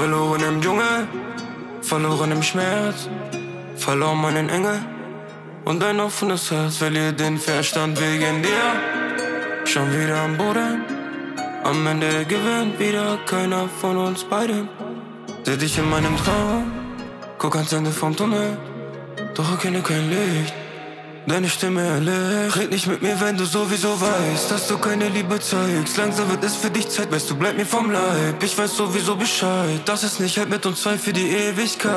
Verloren im Dschungel, verloren im Schmerz, verloren meinen Engel und ein offenes Herz. Verliert den Verstand wegen dir, schon wieder am Boden. Am Ende gewinnt wieder keiner von uns beiden. Seh dich in meinem Traum, guck ans Ende vom Tunnel, doch erkenne kein Licht. Deine Stimme erlischt. Red nicht mit mir, wenn du sowieso weißt, dass du keine Liebe zeigst. Langsam wird es für dich Zeit, weißt du, bleib mir vom Leib. Ich weiß sowieso Bescheid, dass es nicht hält mit uns zwei für die Ewigkeit.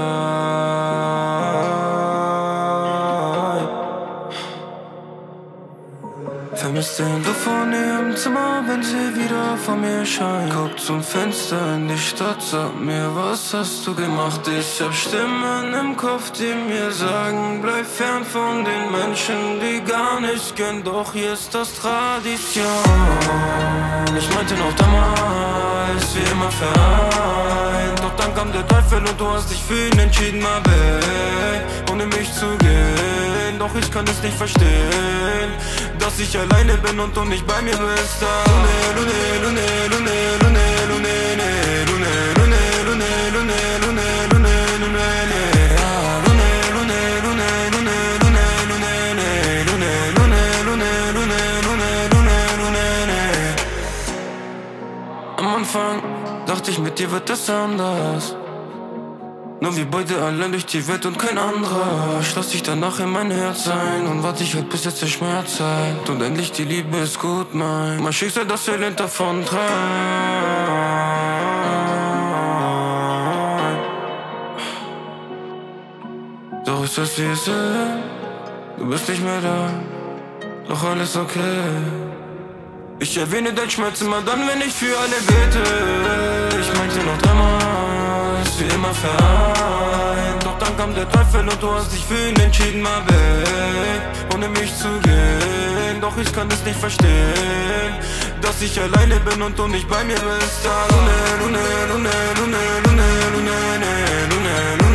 Vermisst den Duft von ihr im Zimmer, wenn sie wieder vor mir scheint. Guck zum Fenster in die Stadt, sag mir, was hast du gemacht? Ich hab Stimmen im Kopf, die mir sagen, bleib fern von den Menschen, die gar nicht gehen. Doch hier ist das Tradition. Ich meinte noch damals, wie immer vereint. Doch dann kam der Teufel und du hast dich für ihn entschieden, mal weg, ohne mich zu gehen. Doch ich kann es nicht verstehen, dass ich alleine bin und du nicht bei mir bist. Am Anfang dachte ich, mit dir wird es anders. Nur wir beide allein durch die Welt und kein anderer. Schloss dich danach in mein Herz ein und warte ich halt bis jetzt der Schmerz heilt. Und endlich die Liebe ist gut, mein Schicksal, das elend davon treibt. Doch ist es wie es ist, du bist nicht mehr da, doch alles okay. Ich erwähne deinen Schmerz immer dann, wenn ich für alle bete. Ich meinte noch damals, wie immer vereint. Doch dann kam der Teufel und du hast dich für ihn entschieden, mal weg, ohne mich zu gehen. Doch ich kann es nicht verstehen, dass ich alleine bin und du nicht bei mir bist. Lune, Lune, Lune, Lune, Lune, Lune, Lune, Lune, Lune.